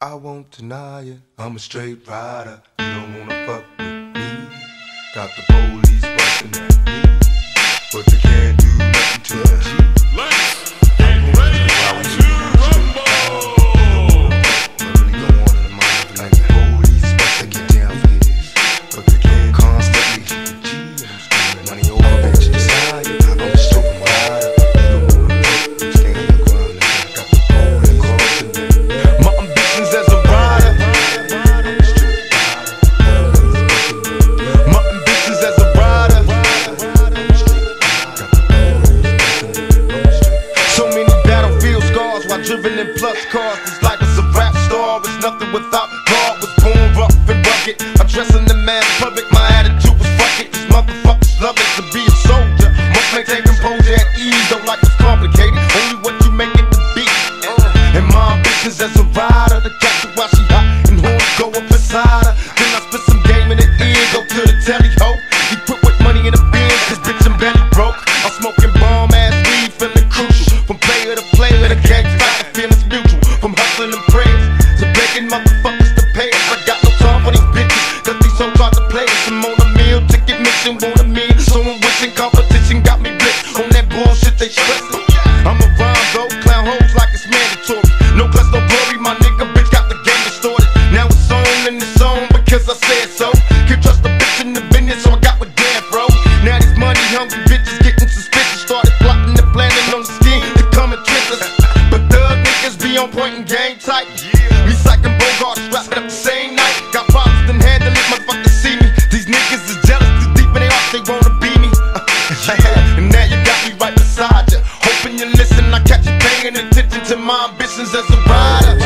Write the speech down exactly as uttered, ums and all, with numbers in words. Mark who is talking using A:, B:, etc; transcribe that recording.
A: I won't deny it, I'm a straight rider. You don't wanna fuck with me. Got the police bustin' at me, but they can't do nothing to me.
B: Let's get ready to rumble!
A: What really go on in the mind? Like the police bustin' get down for this, but they can't constantly. G, I'm screaming money over bitches. I'm a straight rider. You don't wanna fuck with me. Stand on the ground, nigga. Got the police bustin' at me. My ambitions as a rider. My ambitions as a rider. So many battlefield scars while driven in plus cars. This life is a rap star. It's nothing without God. Was born rough and rugged. I dress in the mass public. My attitude was fuck it. These motherfuckers love it to be a soldier. Must maintain composure at ease. Don't like it's complicated. Only what you make it to be. And my ambitions as a rider, to catch her while she hot and horns go up inside her. Then I spit some game in the ear, go to the telly ho. He put with money in the bin, cause bitch I'm belly broke. I'm smoking bomb ass weed, feeling crucial. From player to player, the gang fight, feelings mutual. From hustling and prayers to begging motherfuckers to pay us. I got no time for these bitches, cause these hoes try to play us. I'm on a meal, ticket mission, want a meal. So I'm wishing competition got me blitzed on that bullshit they stressing. I'm a rhyme though, clown hoes like it's mandatory. No plus no glory, my nigga bitch got the game distorted. Now it's on and it's on because I said so. Can't trust a bitch in the business, so I got with Dan, bro. Now these money hungry bitches getting suspicious. Started plotting and planning on the scheme to come and trick us. But thug niggas be on point and game tight. Recycling Bogart, strapped up the same night. Got problems, then handle it, motherfuckers see me. These niggas is jealous, too deep in their heart, they wanna be me. And now you got me right beside you. Hoping you listen, I catch you paying attention to my ambitions as a rider.